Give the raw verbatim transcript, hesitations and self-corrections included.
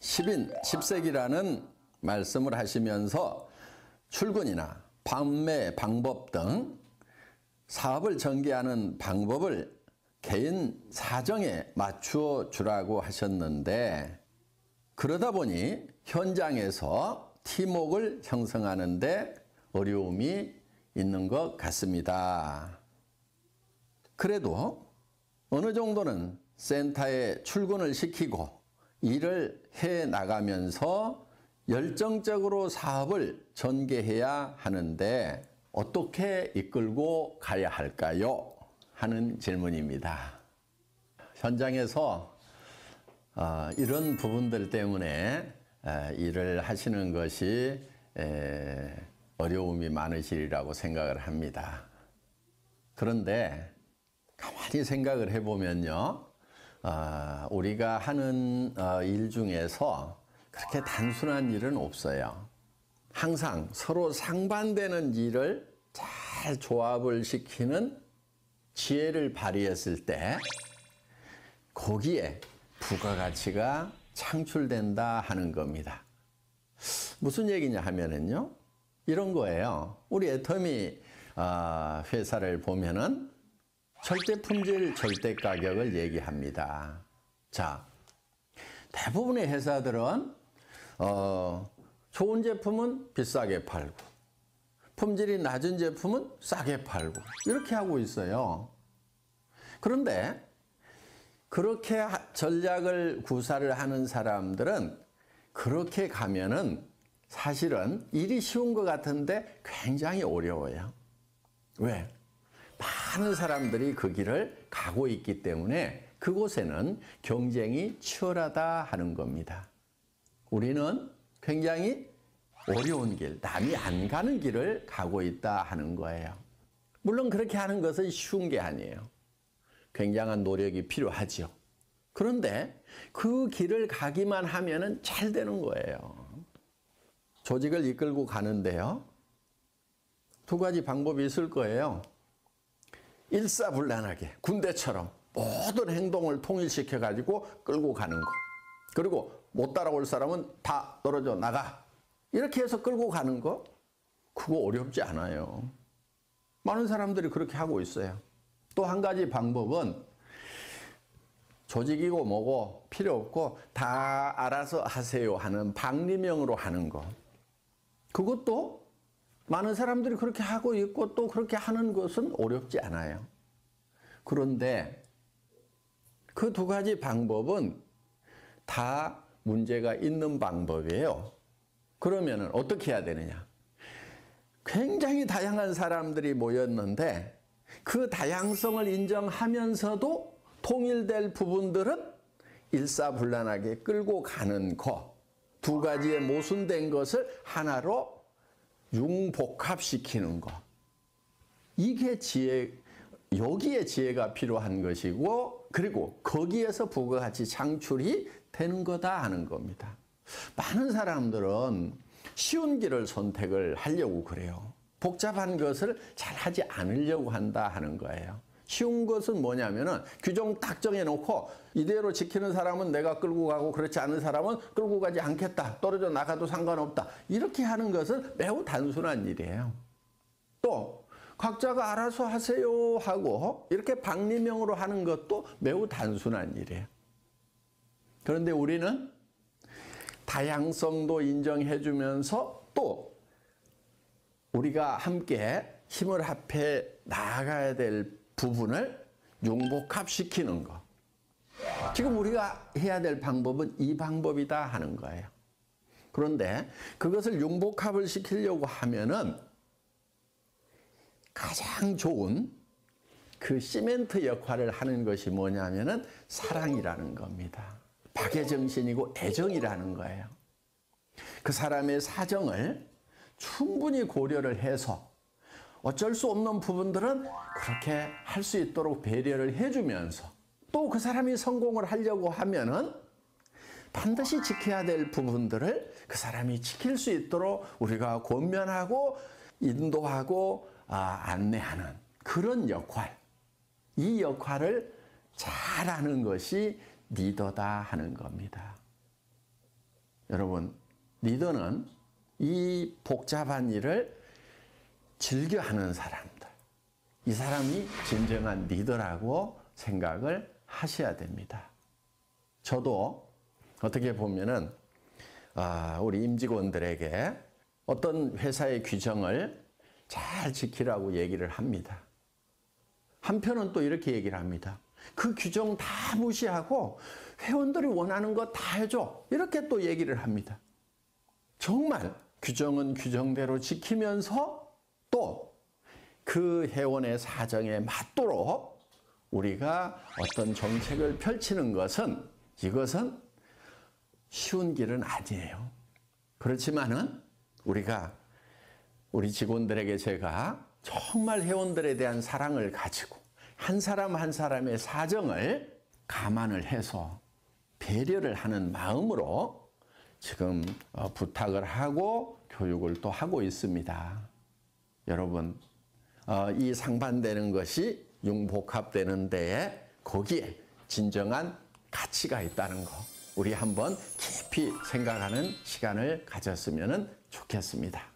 십인 십색이라는 말씀을 하시면서 출근이나 판매 방법 등 사업을 전개하는 방법을 개인 사정에 맞추어 주라고 하셨는데, 그러다 보니 현장에서 팀워크를 형성하는 데 어려움이 있는 것 같습니다. 그래도 어느 정도는 센터에 출근을 시키고 일을 해 나가면서 열정적으로 사업을 전개해야 하는데 어떻게 이끌고 가야 할까요? 하는 질문입니다. 현장에서 어, 이런 부분들 때문에 에, 일을 하시는 것이 에, 어려움이 많으시리라고 생각을 합니다. 그런데 가만히 생각을 해보면요, 어, 우리가 하는 어, 일 중에서 그렇게 단순한 일은 없어요. 항상 서로 상반되는 일을 잘 조합을 시키는 지혜를 발휘했을 때 거기에 부가가치가 창출된다 하는 겁니다. 무슨 얘기냐 하면은요, 이런 거예요. 우리 애터미 회사를 보면은 절대 품질, 절대 가격을 얘기합니다. 자, 대부분의 회사들은 어, 좋은 제품은 비싸게 팔고 품질이 낮은 제품은 싸게 팔고 이렇게 하고 있어요. 그런데 그렇게 전략을 구사를 하는 사람들은 그렇게 가면은 사실은 일이 쉬운 것 같은데 굉장히 어려워요. 왜? 많은 사람들이 그 길을 가고 있기 때문에 그곳에는 경쟁이 치열하다 하는 겁니다. 우리는 굉장히 어려운 길, 남이 안 가는 길을 가고 있다 하는 거예요. 물론 그렇게 하는 것은 쉬운 게 아니에요. 굉장한 노력이 필요하죠. 그런데 그 길을 가기만 하면은 잘 되는 거예요. 조직을 이끌고 가는데요, 두 가지 방법이 있을 거예요. 일사불란하게 군대처럼 모든 행동을 통일시켜 가지고 끌고 가는 거. 그리고 못 따라올 사람은 다 떨어져 나가. 이렇게 해서 끌고 가는 거, 그거 어렵지 않아요. 많은 사람들이 그렇게 하고 있어요. 또 한 가지 방법은 조직이고 뭐고 필요 없고 다 알아서 하세요 하는 방리명으로 하는 거. 그것도 많은 사람들이 그렇게 하고 있고 또 그렇게 하는 것은 어렵지 않아요. 그런데 그 두 가지 방법은 다 문제가 있는 방법이에요. 그러면 어떻게 해야 되느냐? 굉장히 다양한 사람들이 모였는데 그 다양성을 인정하면서도 통일될 부분들은 일사불란하게 끌고 가는 것, 두 가지의 모순된 것을 하나로 융복합시키는 것. 이게 지혜, 여기에 지혜가 필요한 것이고, 그리고 거기에서 부가가치 창출이 되는 거다 하는 겁니다. 많은 사람들은 쉬운 길을 선택을 하려고 그래요. 복잡한 것을 잘 하지 않으려고 한다 하는 거예요. 쉬운 것은 뭐냐면은 규정 딱 정해놓고 이대로 지키는 사람은 내가 끌고 가고 그렇지 않은 사람은 끌고 가지 않겠다. 떨어져 나가도 상관없다. 이렇게 하는 것은 매우 단순한 일이에요. 또 각자가 알아서 하세요 하고 이렇게 방리명으로 하는 것도 매우 단순한 일이에요. 그런데 우리는 다양성도 인정해 주면서 또 우리가 함께 힘을 합해 나아가야 될 부분을 융복합시키는 것. 지금 우리가 해야 될 방법은 이 방법이다 하는 거예요. 그런데 그것을 융복합을 시키려고 하면은 가장 좋은 그 시멘트 역할을 하는 것이 뭐냐면은 사랑이라는 겁니다. 박애정신이고 애정이라는 거예요. 그 사람의 사정을 충분히 고려를 해서 어쩔 수 없는 부분들은 그렇게 할 수 있도록 배려를 해주면서 또 그 사람이 성공을 하려고 하면은 반드시 지켜야 될 부분들을 그 사람이 지킬 수 있도록 우리가 권면하고 인도하고 아, 안내하는 그런 역할, 이 역할을 잘하는 것이 리더다 하는 겁니다. 여러분, 리더는 이 복잡한 일을 즐겨하는 사람들, 이 사람이 진정한 리더라고 생각을 하셔야 됩니다. 저도 어떻게 보면은 아, 우리 임직원들에게 어떤 회사의 규정을 잘 지키라고 얘기를 합니다. 한편은 또 이렇게 얘기를 합니다. 그 규정 다 무시하고 회원들이 원하는 거 다 해줘. 이렇게 또 얘기를 합니다. 정말 규정은 규정대로 지키면서 또 그 회원의 사정에 맞도록 우리가 어떤 정책을 펼치는 것은 이것은 쉬운 길은 아니에요. 그렇지만은 우리가 우리 직원들에게 제가 정말 회원들에 대한 사랑을 가지고 한 사람 한 사람의 사정을 감안을 해서 배려를 하는 마음으로 지금 부탁을 하고 교육을 또 하고 있습니다. 여러분, 이 상반되는 것이 융복합되는 데에 거기에 진정한 가치가 있다는 거 우리 한번 깊이 생각하는 시간을 가졌으면 좋겠습니다.